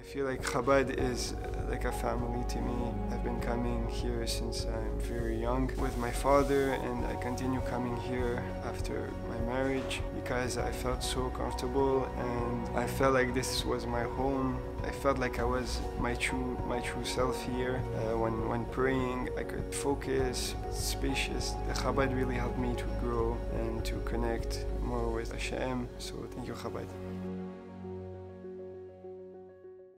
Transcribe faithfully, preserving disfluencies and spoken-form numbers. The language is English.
feel like Chabad is like a family to me. I've been coming here since I'm very young with my father, and I continue coming here after my marriage because I felt so comfortable and I felt like this was my home. I felt like I was my true my true self here. Uh, when, when praying, I could focus, it's spacious. The Chabad really helped me to grow and to connect more with Hashem. So thank you, Chabad.